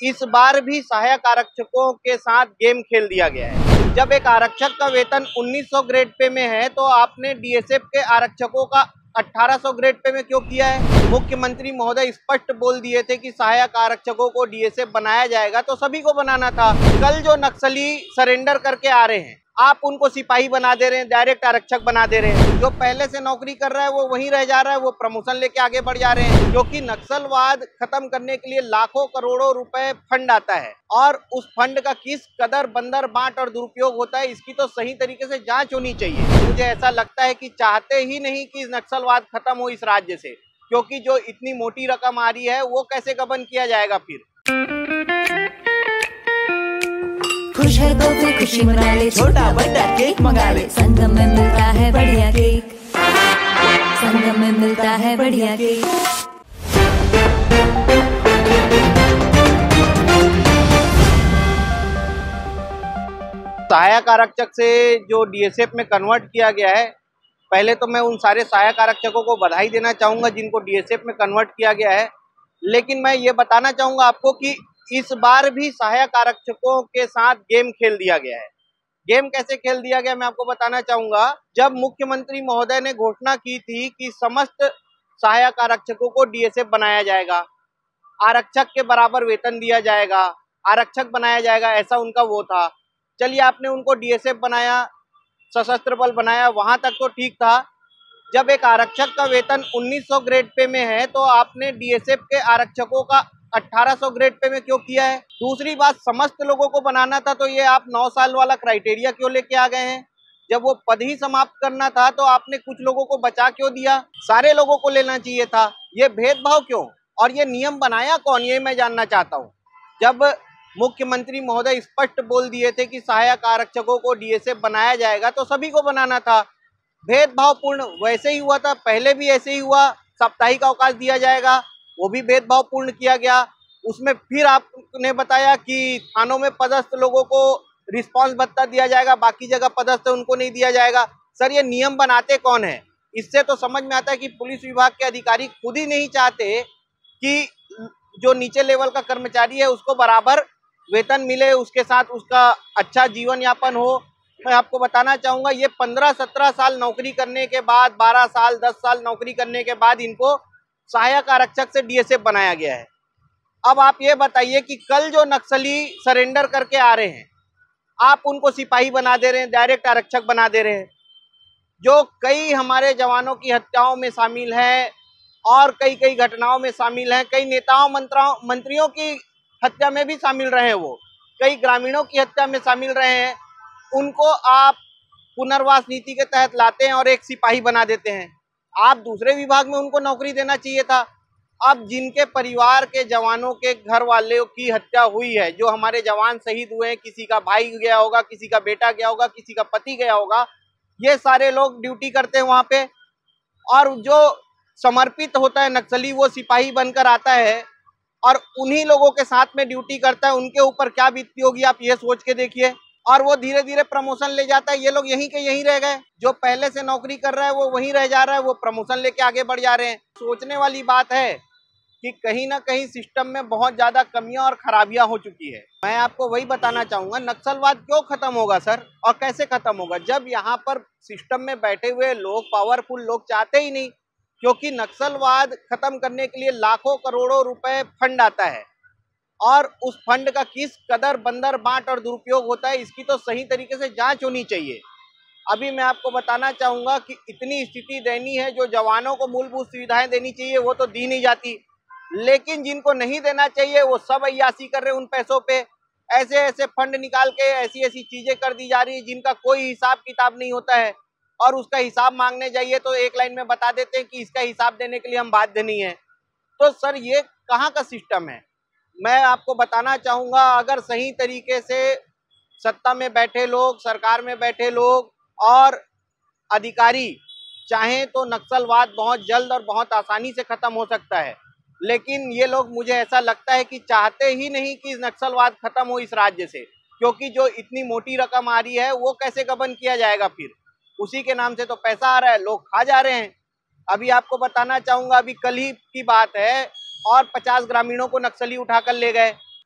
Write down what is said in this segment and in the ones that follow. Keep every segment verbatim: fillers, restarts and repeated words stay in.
इस बार भी सहायक आरक्षकों के साथ गेम खेल दिया गया है। जब एक आरक्षक का वेतन उन्नीस सौ ग्रेड पे में है तो आपने डीएसएफ के आरक्षकों का अठारह सौ ग्रेड पे में क्यों किया है? मुख्यमंत्री महोदय स्पष्ट बोल दिए थे कि सहायक आरक्षकों को डीएसएफ बनाया जाएगा, तो सभी को बनाना था। कल जो नक्सली सरेंडर करके आ रहे हैं, आप उनको सिपाही बना दे रहे हैं, डायरेक्ट आरक्षक बना दे रहे हैं। जो पहले से नौकरी कर रहा है वो वहीं रह जा रहा है, वो प्रमोशन लेके आगे बढ़ जा रहे हैं। क्योंकि नक्सलवाद खत्म करने के लिए लाखों करोड़ों रुपए फंड आता है और उस फंड का किस कदर बंदर बांट और दुरुपयोग होता है, इसकी तो सही तरीके से जांच होनी चाहिए। मुझे ऐसा लगता है कि चाहते ही नहीं कि नक्सलवाद खत्म हो इस राज्य से, क्योंकि जो इतनी मोटी रकम आ रही है वो कैसे गबन किया जाएगा फिर। खुश है तो फिर खुशी मना ले, छोटा बड़ा केक मंगा ले, संगम में मिलता है बढ़िया केक, संगम में मिलता है बढ़िया केक। सहायक आरक्षक से जो डीएसएफ में कन्वर्ट किया गया है, पहले तो मैं उन सारे सहायक आरक्षकों को बधाई देना चाहूंगा जिनको डीएसएफ में कन्वर्ट किया गया है। लेकिन मैं ये बताना चाहूंगा आपको कि इस बार भी सहायक आरक्षकों के साथ गेम खेल दिया गया है। गेम कैसे खेल दिया गया मैं आपको बताना चाहूंगा। जब मुख्यमंत्री महोदय ने घोषणा की थी कि समस्त सहायक आरक्षकों को डीएसएफ बनाया जाएगा, आरक्षक के बराबर वेतन दिया जाएगा, आरक्षक बनाया जाएगा, ऐसा उनका वो था। चलिए, आपने उनको डीएसएफ बनाया, सशस्त्र बल बनाया, वहां तक तो ठीक था। जब एक आरक्षक का वेतन उन्नीस सौ ग्रेड पे में है तो आपने डीएसएफ के आरक्षकों का अठारह सौ ग्रेड पे में क्यों किया है? दूसरी बात, समस्त लोगों को बनाना था तो ये आप नौ साल वाला क्राइटेरिया क्यों लेके आ गए हैं? जब वो पद ही समाप्त करना था तो आपने कुछ लोगों को बचा क्यों दिया? सारे लोगों को लेना चाहिए था। ये भेदभाव क्यों? और ये नियम बनाया कौन, ये मैं जानना चाहता हूँ। जब मुख्यमंत्री महोदय स्पष्ट बोल दिए थे कि सहायक आरक्षकों को डीएसएफ बनाया जाएगा तो सभी को बनाना था। भेदभाव पूर्ण वैसे ही हुआ था, पहले भी ऐसे ही हुआ। साप्ताहिक अवकाश दिया जाएगा, वो भी भेदभाव पूर्ण किया गया। उसमें फिर आपने बताया कि थानों में पदस्थ लोगों को रिस्पांस भत्ता दिया जाएगा, बाकी जगह पदस्थ उनको नहीं दिया जाएगा। सर, ये नियम बनाते कौन है? इससे तो समझ में आता है कि पुलिस विभाग के अधिकारी खुद ही नहीं चाहते कि जो नीचे लेवल का कर्मचारी है उसको बराबर वेतन मिले, उसके साथ उसका अच्छा जीवन यापन हो। मैं आपको बताना चाहूंगा, ये पंद्रह सत्रह साल नौकरी करने के बाद, बारह साल दस साल नौकरी करने के बाद इनको सहायक आरक्षक से डीएसएफ बनाया गया है। अब आप ये बताइए कि कल जो नक्सली सरेंडर करके आ रहे हैं, आप उनको सिपाही बना दे रहे हैं, डायरेक्ट आरक्षक बना दे रहे हैं। जो कई हमारे जवानों की हत्याओं में शामिल हैं और कई कई घटनाओं में शामिल हैं, कई नेताओं मंत्राओं मंत्रियों की हत्या में भी शामिल रहे हैं, वो कई ग्रामीणों की हत्या में शामिल रहे हैं, उनको आप पुनर्वास नीति के तहत लाते हैं और एक सिपाही बना देते हैं। आप दूसरे विभाग में उनको नौकरी देना चाहिए था। अब जिनके परिवार के जवानों के घर वालों की हत्या हुई है, जो हमारे जवान शहीद हुए हैं, किसी का भाई गया होगा, किसी का बेटा गया होगा, किसी का पति गया होगा, ये सारे लोग ड्यूटी करते हैं वहां पे। और जो समर्पित होता है नक्सली, वो सिपाही बनकर आता है और उन्हीं लोगों के साथ में ड्यूटी करता है। उनके ऊपर क्या बीतती होगी आप ये सोच के देखिए। और वो धीरे धीरे प्रमोशन ले जाता है। ये लोग यहीं के यहीं रह गए, जो पहले से नौकरी कर रहा है वो वहीं रह जा रहा है, वो प्रमोशन लेके आगे बढ़ जा रहे हैं। सोचने वाली बात है कि कहीं ना कहीं सिस्टम में बहुत ज्यादा कमियां और खराबियां हो चुकी है। मैं आपको वही बताना चाहूंगा, नक्सलवाद क्यों खत्म होगा सर, और कैसे खत्म होगा? जब यहाँ पर सिस्टम में बैठे हुए लोग, पावरफुल लोग चाहते ही नहीं। क्योंकि नक्सलवाद खत्म करने के लिए लाखों करोड़ों रुपए फंड आता है और उस फंड का किस कदर बंदर बांट और दुरुपयोग होता है, इसकी तो सही तरीके से जांच होनी चाहिए। अभी मैं आपको बताना चाहूंगा कि इतनी स्थिति दयनीय है, जो जवानों को मूलभूत सुविधाएं देनी चाहिए वो तो दी नहीं जाती, लेकिन जिनको नहीं देना चाहिए वो सब अय्यासी कर रहे हैं उन पैसों पे। ऐसे ऐसे फंड निकाल के ऐसी ऐसी चीजें कर दी जा रही है जिनका कोई हिसाब किताब नहीं होता है, और उसका हिसाब मांगने जाइए तो एक लाइन में बता देते हैं कि इसका हिसाब देने के लिए हम बाध्य नहीं है। तो सर, ये कहाँ का सिस्टम है? मैं आपको बताना चाहूंगा, अगर सही तरीके से सत्ता में बैठे लोग, सरकार में बैठे लोग और अधिकारी चाहें तो नक्सलवाद बहुत जल्द और बहुत आसानी से खत्म हो सकता है। लेकिन ये लोग, मुझे ऐसा लगता है कि चाहते ही नहीं कि नक्सलवाद खत्म हो इस राज्य से, क्योंकि जो इतनी मोटी रकम आ रही है वो कैसे गबन किया जाएगा फिर? उसी के नाम से तो पैसा आ रहा है, लोग खा जा रहे हैं। अभी आपको बताना चाहूंगा, अभी कल ही की बात है और पचास ग्रामीणों को नक्सली उठाकर ले गए।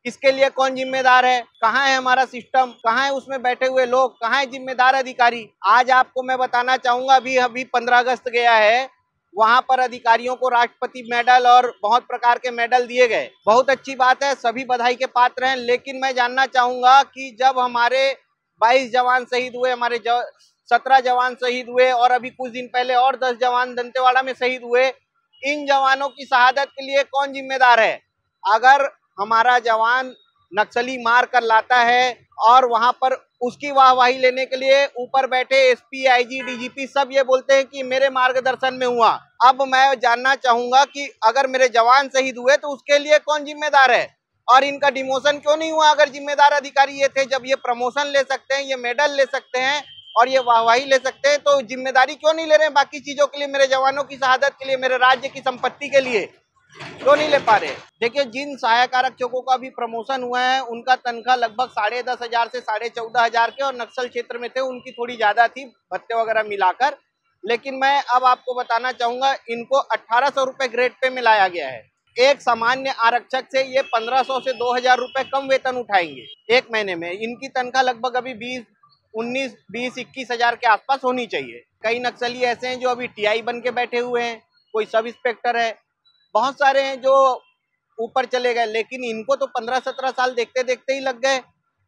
इसके लिए कौन जिम्मेदार है? कहाँ है हमारा सिस्टम? कहाँ है उसमें बैठे हुए लोग? कहाँ है जिम्मेदार अधिकारी? आज आपको मैं बताना चाहूंगा, अभी अभी पंद्रह अगस्त गया है, वहां पर अधिकारियों को राष्ट्रपति मेडल और बहुत प्रकार के मेडल दिए गए। बहुत अच्छी बात है, सभी बधाई के पात्र हैं। लेकिन मैं जानना चाहूंगा कि जब हमारे बाईस जवान शहीद हुए, हमारे सत्रह जवान शहीद हुए और अभी कुछ दिन पहले और दस जवान दंतेवाड़ा में शहीद हुए, इन जवानों की शहादत के लिए कौन जिम्मेदार है? अगर हमारा जवान नक्सली मार कर लाता है और वहां पर उसकी वाहवाही लेने के लिए ऊपर बैठे एसपी, आईजी, डीजीपी सब ये बोलते हैं कि मेरे मार्गदर्शन में हुआ। अब मैं जानना चाहूंगा कि अगर मेरे जवान शहीद हुए तो उसके लिए कौन जिम्मेदार है और इनका डिमोशन क्यों नहीं हुआ? अगर जिम्मेदार अधिकारी ये थे, जब ये प्रमोशन ले सकते हैं, ये मेडल ले सकते हैं और ये वाहवाही ले सकते हैं, तो जिम्मेदारी क्यों नहीं ले रहे हैं बाकी चीजों के लिए? मेरे जवानों की शहादत के लिए, मेरे राज्य की संपत्ति के लिए क्यों नहीं ले पा रहे? देखिए, जिन सहायक आरक्षकों का भी प्रमोशन हुआ है उनका तनख्वाह लगभग साढ़े दस हजार से साढ़े चौदह हजार के, और नक्सल क्षेत्र में थे उनकी थोड़ी ज्यादा थी, भत्ते वगैरह मिलाकर। लेकिन मैं अब आपको बताना चाहूंगा, इनको अठारह सौ रुपए ग्रेड पे में लाया गया है। एक सामान्य आरक्षक से ये पंद्रह सौ से दो हजार रुपए कम वेतन उठाएंगे एक महीने में। इनकी तनख्वाह लगभग अभी बीस उन्नीस बीस इक्कीस हजार के आसपास होनी चाहिए। कई नक्सली ऐसे हैं जो अभी टीआई बन के बैठे हुए हैं, कोई सब इंस्पेक्टर है, बहुत सारे हैं जो ऊपर चले गए, लेकिन इनको तो पंद्रह सत्रह साल देखते देखते ही लग गए।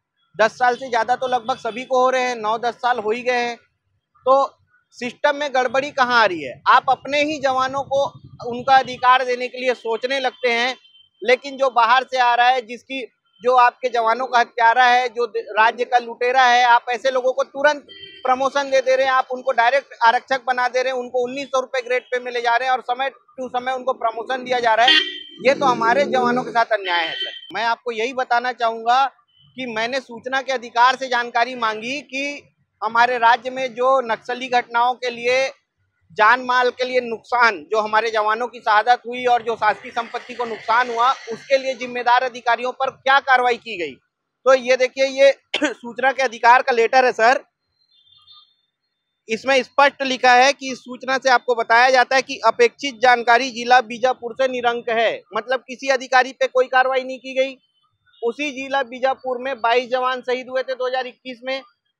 दस साल से ज्यादा तो लगभग सभी को हो रहे हैं, नौ दस साल हो ही गए हैं। तो सिस्टम में गड़बड़ी कहाँ आ रही है? आप अपने ही जवानों को उनका अधिकार देने के लिए सोचने लगते हैं, लेकिन जो बाहर से आ रहा है, जिसकी जो आपके जवानों का हत्यारा है, जो राज्य का लुटेरा है, आप ऐसे लोगों को तुरंत प्रमोशन दे दे रहे हैं, आप उनको डायरेक्ट आरक्षक बना दे रहे हैं, उनको उन्नीस सौ रुपए ग्रेड पे में ले जा रहे हैं और समय टू समय उनको प्रमोशन दिया जा रहा है। ये तो हमारे जवानों के साथ अन्याय है सर। मैं आपको यही बताना चाहूंगा कि मैंने सूचना के अधिकार से जानकारी मांगी कि हमारे राज्य में जो नक्सली घटनाओं के लिए जान माल के लिए नुकसान, जो हमारे जवानों की शहादत हुई और जो शासकीय संपत्ति को नुकसान हुआ, उसके लिए जिम्मेदार अधिकारियों पर क्या कार्रवाई की गई। तो ये देखिए, ये सूचना के अधिकार का लेटर है सर। इसमें स्पष्ट लिखा है कि इस सूचना से आपको बताया जाता है कि अपेक्षित जानकारी जिला बीजापुर से निरंक है। मतलब किसी अधिकारी पे कोई कार्रवाई नहीं की गई। उसी जिला बीजापुर में बाईस जवान शहीद हुए थे दो हजार इक्कीस में,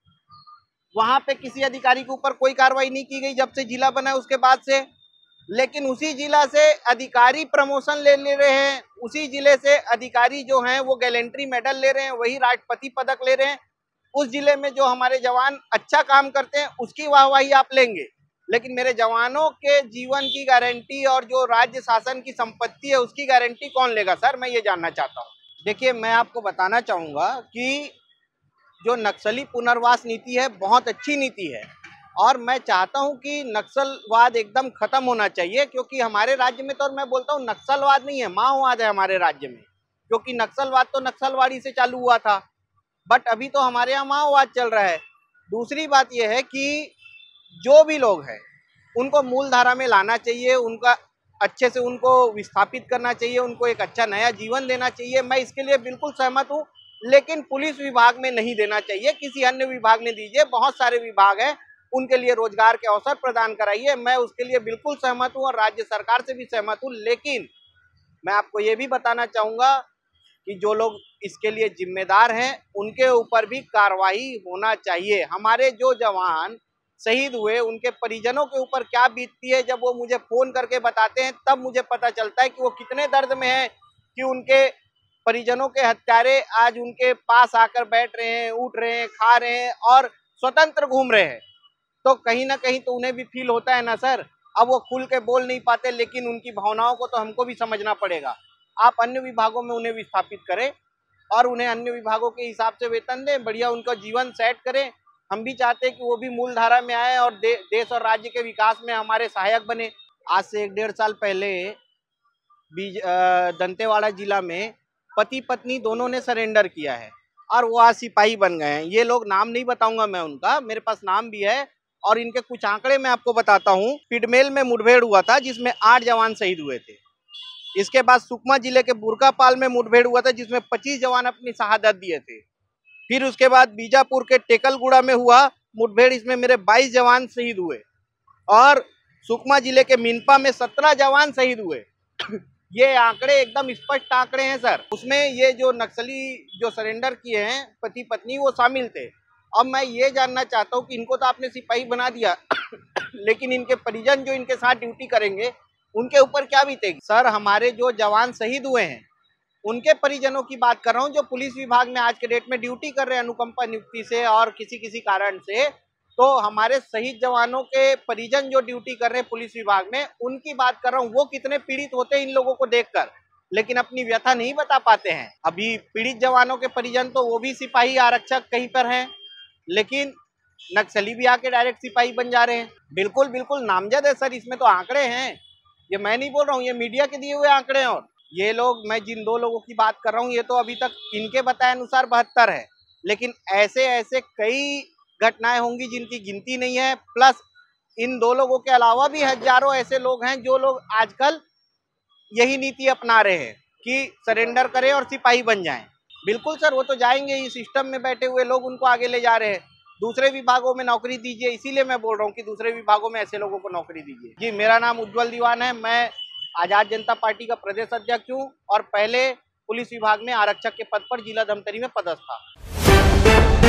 वहां पे किसी अधिकारी के ऊपर कोई कार्रवाई नहीं की गई जब से जिला बना है उसके बाद से। लेकिन उसी जिला से अधिकारी प्रमोशन ले ले रहे हैं, उसी जिले से अधिकारी जो हैं वो गैलेंट्री मेडल ले रहे हैं, वही राष्ट्रपति पदक ले रहे हैं। उस जिले में जो हमारे जवान अच्छा काम करते हैं उसकी वाहवाही आप लेंगे, लेकिन मेरे जवानों के जीवन की गारंटी और जो राज्य शासन की संपत्ति है उसकी गारंटी कौन लेगा सर? मैं ये जानना चाहता हूँ। देखिए, मैं आपको बताना चाहूंगा कि जो नक्सली पुनर्वास नीति है बहुत अच्छी नीति है और मैं चाहता हूं कि नक्सलवाद एकदम खत्म होना चाहिए, क्योंकि हमारे राज्य में तो मैं बोलता हूं नक्सलवाद नहीं है, माओवाद है हमारे राज्य में। क्योंकि नक्सलवाद तो नक्सलवाड़ी से चालू हुआ था, बट अभी तो हमारे यहाँ माओवाद चल रहा है। दूसरी बात यह है कि जो भी लोग हैं उनको मूल धारा में लाना चाहिए, उनका अच्छे से उनको विस्थापित करना चाहिए, उनको एक अच्छा नया जीवन देना चाहिए। मैं इसके लिए बिल्कुल सहमत हूँ, लेकिन पुलिस विभाग में नहीं देना चाहिए, किसी अन्य विभाग में दीजिए। बहुत सारे विभाग हैं, उनके लिए रोजगार के अवसर प्रदान कराइए। मैं उसके लिए बिल्कुल सहमत हूँ और राज्य सरकार से भी सहमत हूँ। लेकिन मैं आपको ये भी बताना चाहूँगा कि जो लोग इसके लिए जिम्मेदार हैं उनके ऊपर भी कार्रवाई होना चाहिए। हमारे जो जवान शहीद हुए उनके परिजनों के ऊपर क्या बीतती है, जब वो मुझे फोन करके बताते हैं तब मुझे पता चलता है कि वो कितने दर्द में हैं कि उनके परिजनों के हत्यारे आज उनके पास आकर बैठ रहे हैं, उठ रहे हैं, खा रहे हैं और स्वतंत्र घूम रहे हैं। तो कहीं ना कहीं तो उन्हें भी फील होता है ना सर। अब वो खुल के बोल नहीं पाते, लेकिन उनकी भावनाओं को तो हमको भी समझना पड़ेगा। आप अन्य विभागों में उन्हें विस्थापित करें और उन्हें अन्य विभागों के हिसाब से वेतन दें, बढ़िया उनका जीवन सेट करें। हम भी चाहते हैं कि वो भी मूल धारा में आए और दे, देश और राज्य के विकास में हमारे सहायक बने। आज से एक डेढ़ साल पहले बीज दंतेवाड़ा जिला में पति पत्नी दोनों ने सरेंडर किया है और वो आज सिपाही बन गए हैं। ये लोग नाम नहीं बताऊंगा मैं उनका, मेरे पास नाम भी है और इनके कुछ आंकड़े मैं आपको बताता हूँ। पिडमेल में मुठभेड़ हुआ था जिसमें आठ जवान शहीद हुए थे। इसके बाद सुकमा जिले के बुरकापाल में मुठभेड़ हुआ था जिसमें पच्चीस जवान अपनी शहादत दिए थे। फिर उसके बाद बीजापुर के टेकलगुड़ा में हुआ मुठभेड़, इसमें मेरे बाईस जवान शहीद हुए और सुकमा जिले के मिनपा में सत्रह जवान शहीद हुए। ये आंकड़े एकदम स्पष्ट आंकड़े हैं सर। उसमें ये जो नक्सली जो सरेंडर किए हैं पति पत्नी वो शामिल थे। अब मैं ये जानना चाहता हूँ कि इनको तो आपने सिपाही बना दिया लेकिन इनके परिजन जो इनके साथ ड्यूटी करेंगे उनके ऊपर क्या बीतेगी? सर हमारे जो जवान शहीद हुए हैं उनके परिजनों की बात कर रहा हूँ, जो पुलिस विभाग में आज के डेट में ड्यूटी कर रहे हैं अनुकंपा नियुक्ति से और किसी किसी कारण से। तो हमारे शहीद जवानों के परिजन जो ड्यूटी कर रहे हैं पुलिस विभाग में, उनकी बात कर रहा हूँ। वो कितने पीड़ित होते हैं इन लोगों को देखकर, लेकिन अपनी व्यथा नहीं बता पाते हैं। अभी पीड़ित जवानों के परिजन तो वो भी सिपाही आरक्षक कहीं पर हैं, लेकिन नक्सली भी आके डायरेक्ट सिपाही बन जा रहे हैं। बिल्कुल बिल्कुल नामजद है सर, इसमें तो आंकड़े हैं। ये मैं नहीं बोल रहा हूँ, ये मीडिया के दिए हुए आंकड़े हैं। और ये लोग, मैं जिन दो लोगों की बात कर रहा हूँ, ये तो अभी तक इनके बताए अनुसार बहत्तर है, लेकिन ऐसे ऐसे कई घटनाएं होंगी जिनकी गिनती नहीं है। प्लस इन दो लोगों के अलावा भी हजारों ऐसे लोग हैं जो लोग आजकल यही नीति अपना रहे हैं कि सरेंडर करें और सिपाही बन जाएं। बिल्कुल सर, वो तो जाएंगे ही। सिस्टम में बैठे हुए लोग उनको आगे ले जा रहे हैं। दूसरे विभागों में नौकरी दीजिए, इसीलिए मैं बोल रहा हूँ कि दूसरे विभागों में ऐसे लोगों को नौकरी दीजिए। जी, मेरा नाम उज्जवल दीवान है। मैं आजाद जनता पार्टी का प्रदेश अध्यक्ष हूँ और पहले पुलिस विभाग में आरक्षक के पद पर जिला धमतरी में पदस्थ था।